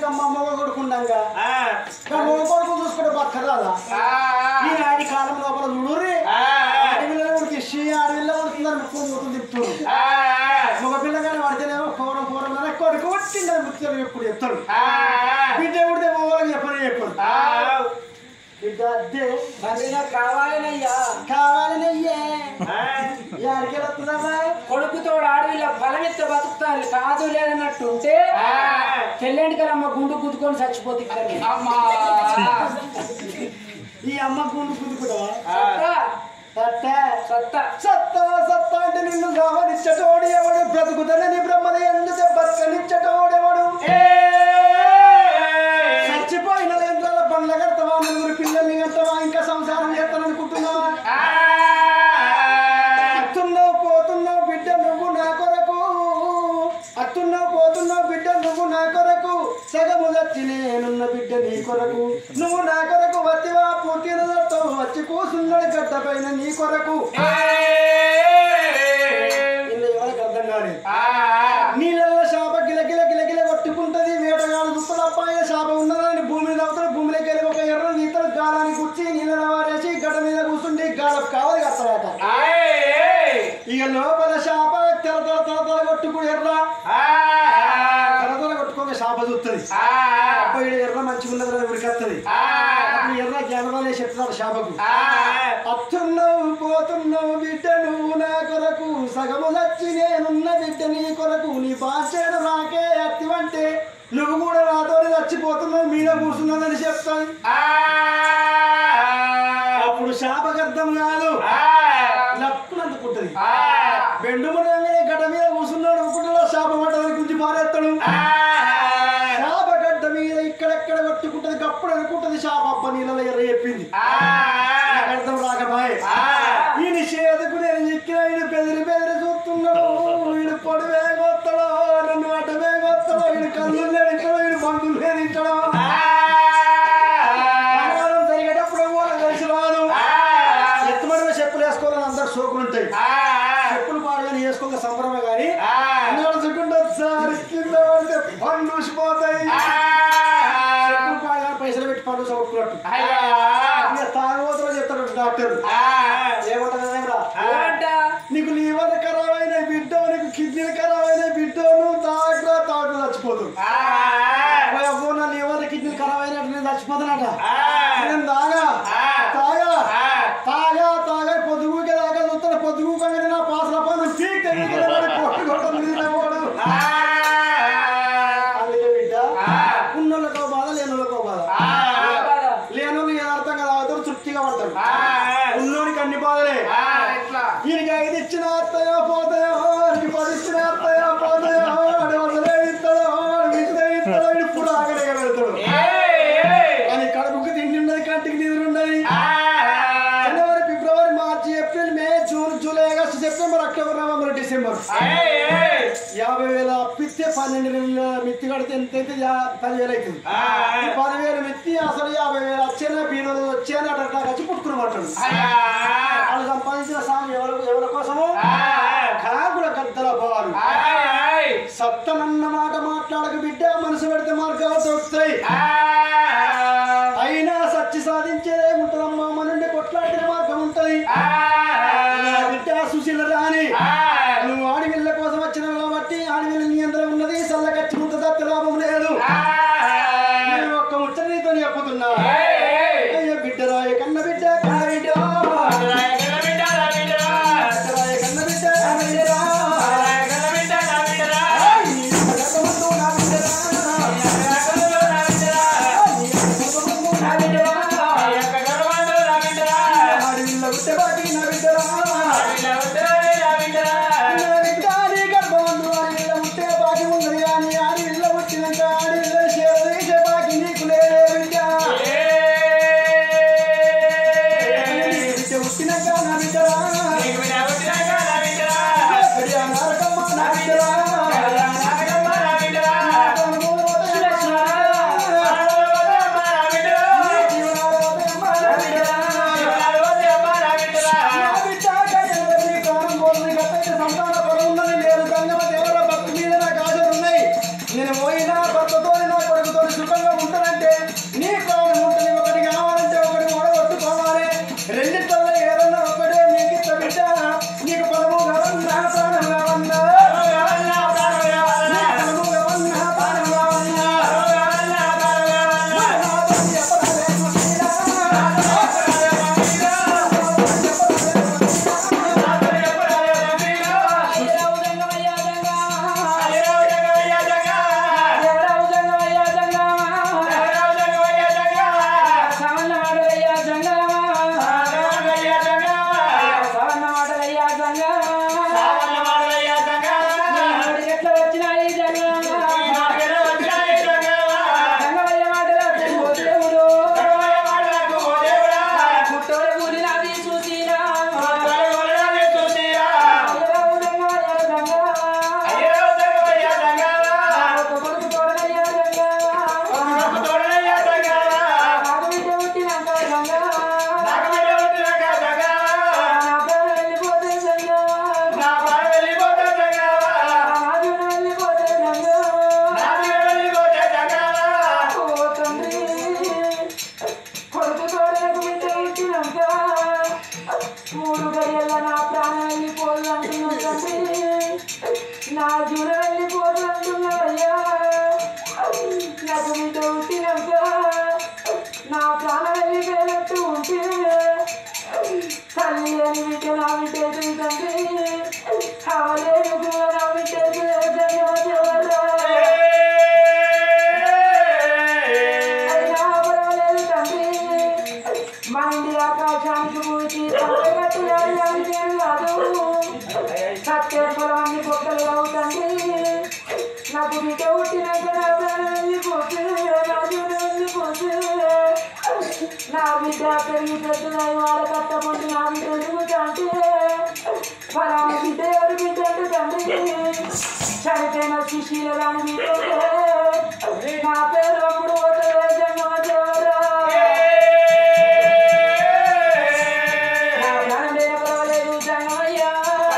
అమ్మ కొడుకుండగా కొడుకు చూసుకుంటే బక్కరాదా ఈనాటి కాలం లోపల చూడుర్రి ఆడపిల్లలు ఉడికిసి ఆడపిల్ల ఉడుతుందని ముక్కు తిప్పుతారు మగ పిల్లగానే పడితేనేమో కూరం కూరలోనే కొడుకు పుట్టిందని ముత్యాలు ఎప్పుడు చెప్తారు బిడ్డ ఉడితే మగవాళ్ళకి చెప్పని చెప్పారు బిడ్డ అద్దే కావాలనయ్యా కావాలనయ్యే ఎక్కడెళ్తుందమ్మా కొడుకుతో ఆడవిల్ల బలమెత్త బతుకుతాను కాదు లేదన్నట్టు ఉంటే తెల్లంటికలమ్మ గుండు గుద్దుకొని చచ్చిపోతుంది ఈ అమ్మ గుండు గుద్దుకుంటా సత్తా సత్తా అంటే నిన్ను గమనించటోడు ఎవడు బ్రతుకుతానని బ్రహ్మద ఎందుకు బతకనిచ్చటోడు ఎవడు చచ్చిపోయిన యంత్రాల బండ్ల కడతావా నలుగురు పిల్లల్ని కడతావా ఇంకా సంసారం చేస్తాననుకుంటున్నావా అత్తున్నావు పోతున్నావు బిడ్డ నువ్వు నా కొరకు అత్తున్నావు పోతున్నావు బిడ్డ నువ్వు నా కొరకు సగము వచ్చి నేనున్న బిడ్డ నీ కొరకు నువ్వు నా కొరకు వచ్చివా పుట్టినతో వచ్చి కూసున్నాడు గడ్డ పైన నీ కొరకు ఎవరికి అర్థం కాలేదు నీళ్ళ శాప గిల గిల గిల గిల కొట్టుకుంటది వేటగాడు దుప్పలు అప్పాయ శాప ఉన్నదని భూమిని తవ్వుతాడు భూమిలోకి వెళ్ళి ఒక ఎర్ర గీతలు గాలాన్ని కూర్చి నీళ్ళ వారేసి గడ్డ మీద కూర్చుండి గాలకు కావాలి కడతాడట ఇక లోపల శాప తెర తెర తెర తెర కొట్టుకుని ఎర్ర తెర తెర కొట్టుకోక శాప చూస్తుంది అబ్బాయి ఎర్ర మంచిగా ఉన్నది ఉరికొస్తుంది అప్పుడు ఎర్ర జ్ఞానవాలే చెప్తాడు శాపకు అత్తున్నావు పోతున్నావు బిడ్డ నువ్వు నా కొరకు సగము వచ్చి నేనున్న బిడ్డ నీ కొరకు నీ బాధ్యత నాకే అత్తివంటే నువ్వు కూడా నాతో చచ్చిపోతున్నావు మీద కూర్చున్నాదని చెప్తాను అప్పుడు శాపకు అర్థం కాదు లక్కులు అందుకుంటది బెండు మునగానే గడ్డ మీద కూర్చున్నాడు అనుకుంటున్నా శాప పడ్డదని గుంజి పారేస్తాడు శాప గడ్డ మీద ఇక్కడెక్కడ కొట్టుకుంటది గప్పుడు అనుకుంటది శాప అబ్బ నీళ్ళలో ఎర్ర చెప్పింది అర్థం రాకబాయ్ ఈయన చేతుకు నేను ఎక్కిన ఈయన బెదిరి బెదిరి చూస్తున్నాడు ఈయన పొడివే కొత్తడో నన్ను అడ్డవే కొత్తడో ఈయన కళ్ళు నేడించడో ఈయన బంధువులు నేడించడో జరిగేటప్పుడు కలిసి రాదు ఎత్తుమడిగా చెప్పులు వేసుకోవాలని అందరు సోకులు ఉంటాయి చెప్పులు పాడుగాని వేసుకోక సంబరమే కానీ నడుచుకుంటా సార్ కింద పడితే పండు ఊసిపోతాయి చెప్పులు పాడుగా పైసలు పెట్టి పండు చదువుకున్నట్టు తాగబోతున్నా చెప్తాడు డాక్టర్ ఏమంటా నీకు లీవర్ ఖరాబ్ అయిన బిడ్డ నీకు కిడ్నీలు ఖరాబ్ అయిన బిడ్డ నువ్వు తాగరా తాగు చచ్చిపోతావు అబ్బో నా లీవర్ కిడ్నీలు ఖరాబ్ అయినట్టు నేను చచ్చిపోతానట నేను తాగా తాగా తాగా తాగా పొద్దుగుకే దాకా చూస్తాను పొద్దుగుకంగా నా పాసల పనులు పీక్ అందుకే బిడ్డ ఉన్నోళ్ళకో బాధ లేనోళ్ళకో బాధ లేనోళ్ళు యథార్థంగా తాగుతారు తృప్తిగా పడతారు ఉన్నోడికి అన్ని బాధలే ఈయనకి 5 ఇచ్చిన అత్తయో పోతాయో వాడికి 10 ఇచ్చిన అత్తయో పోతాయో వాడి వందలే ఇస్తాడో విద్య ఇస్తాడో ఇప్పుడు ఆగలేగా పెడతాడు కానీ కడుపుకి తిండి ఉన్నది కంటికి నిధులు ఉన్నాయి జనవరి ఫిబ్రవరి మార్చి April May June July August September October November December 50,000 అప్పిస్తే 12 నెలల మిత్తి కడితే ఎంత అయితే 10,000 అవుతుంది 10,000 మిత్తి అసలు 50,000 వచ్చేనా బీరోలు వచ్చేనా అట్లా వచ్చి పుట్టుకుని మాట్లాడు వాళ్ళు సంపాదించిన సాగు ఎవరి కోసము కాకుల గద్దల పోవాలి సత్తనన్న మాట మాట్లాడక బిడ్డ మనసు పెడితే మార్గాలు దొరుకుతాయి అయినా సచ్చి సాధించేదే ఉంటుందమ్మా మన నుండి కొట్లాడిన మార్గం ఉంటది బిడ్డ సుశీల రాని నువ్వు ఆడవిళ్ళ కోసం వచ్చిన కాబట్టి ఆడవిళ్ళ నీ అందరూ ఉన్నది చల్లగచ్చి ఉంటుంది లాభం లేదు నేను ఒక్క ముచ్చట నీతో చెప్పుతున్నా బిడ్డరా కన్న బిడ్డ ఎట్లా వచ్చినా ఈ జంగమయ్య మాటలకు దేవుడు పుట్టోడు కూలినది చూసినా నా జూన వెళ్ళిపోదు అంటున్నావయ్యా నాకు బిడ్డ పుట్టినాక నా ప్రాణం వెళ్ళిపోయినట్టు ఉంటే తల్లి అని బిడ్డ నా బిడ్డ తండ్రి అవలేదు నా బిడ్డ అయినా పర్వాలేదు తండ్రి మా ఇంటి ఆకాశానికి పూచి కట్టు కాదు సత్య పొలాన్ని పొక్కలు అవుతండి నాకు బిడ్డ పుట్టినాక నా ప్రాణం వెళ్ళిపోతే నా బిడ్డ పెరిగి పెద్దదాయి వాళ్ళ కట్టబడి నా బిడ్డ ఎదుగుతాంటే ఫలానా బిడ్డ ఎవరు బిడ్డ అంటే తండ్రి చనిపోయిన శిశీల రాని బిడ్డ నా పేరు అప్పుడు పోతే జంగమ దేవరా నా ప్రాణం మీద పర్వాలేదు జంగమయ్యా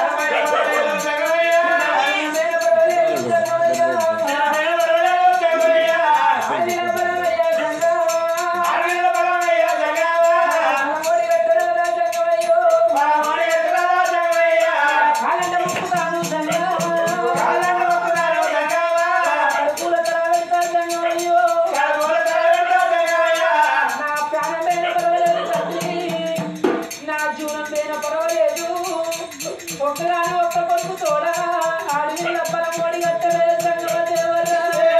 ఒక్కగానే ఒక్క కొడుకు తోడా ఆడిన బలం ఓడి కట్టలే జంగమ దేవరా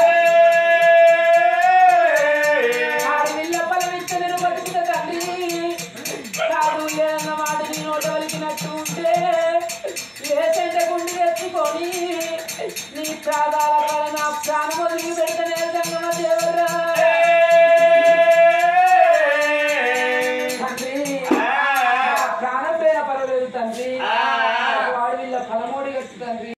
ఆడివిల్ల బలం ఇచ్చే నేను బతుకుత తండ్రి కాదు లేదన్న మాట నీ నోట వలికినట్టు ఉంటే లేచంట గుండి తెచ్చుకొని నీ ప్రాణాల కాడ నా ప్రాణం వదిలి పెడతనే జంగమ దేవరా తండ్రి ప్రాణం పేర పర్వాలేదు తండ్రి